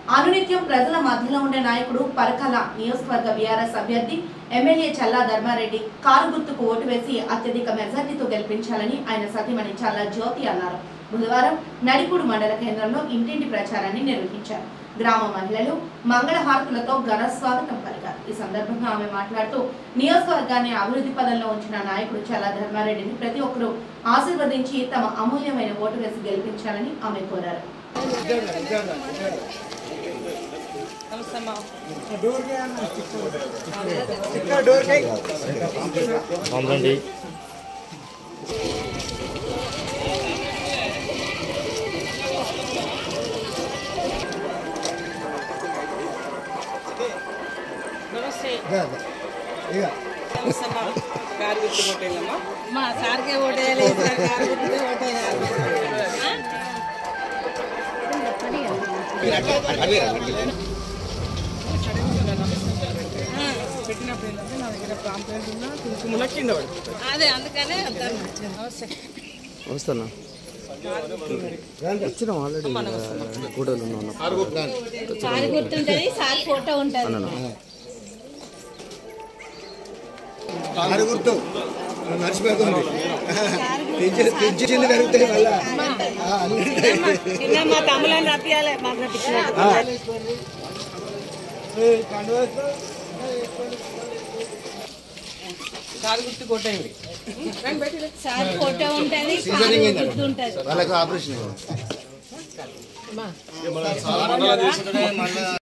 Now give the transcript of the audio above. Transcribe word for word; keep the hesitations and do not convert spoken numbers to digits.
అనునిత్యం ప్రజల మధ్యలో ఉండే నాయకుడు పరకాల నియోజకవర్గ బీఆర్ఎస్ అభ్యర్థి ఎమ్మెల్యే చల్లా ధర్మారెడ్డి కారు గుర్తుకు ఓటు వేసి అత్యధిక మెజార్టీతో గెలిపించాలని ఆయన సతీమణి చల్లా జ్యోతి అన్నారు. బుధవారం నడికూడు మండల కేంద్రంలో ఇంటింటి ప్రచారాన్ని నిర్వహించారు. గ్రామ మహిళలు మంగళహారతులతో ఘన స్వాగతం పలికారు. ఈ సందర్భంగా ఆమె మాట్లాడుతూ నియోజకవర్గాన్ని అభివృద్ధి పదంలో ఉంచిన నాయకుడు చల్లా ధర్మారెడ్డిని ప్రతి ఒక్కరూ ఆశీర్వదించి తమ అమూల్యమైన ఓటు వేసి గెలిపించాలని ఆమె కోరారు. మా సార్కే ఓటేయాలి, ఓటేయాలి. అదే అందుకనే వస్తున్నా వచ్చినాం ఆల్రెడీ కూడలు సార్ గుర్తుంటది, సార్ ఫోటో ఉంటది. గుర్తు మర్చిపోతుంది పెరుగుతాయి మళ్ళా మా తమ్ముళ్ళని రప్పియాలి, మాకు సార్ గుర్తు కొట్టండి. సార్ ఫోటో ఉంటది, గుర్తు ఉంటది. వాళ్ళకి ఆపరేషన్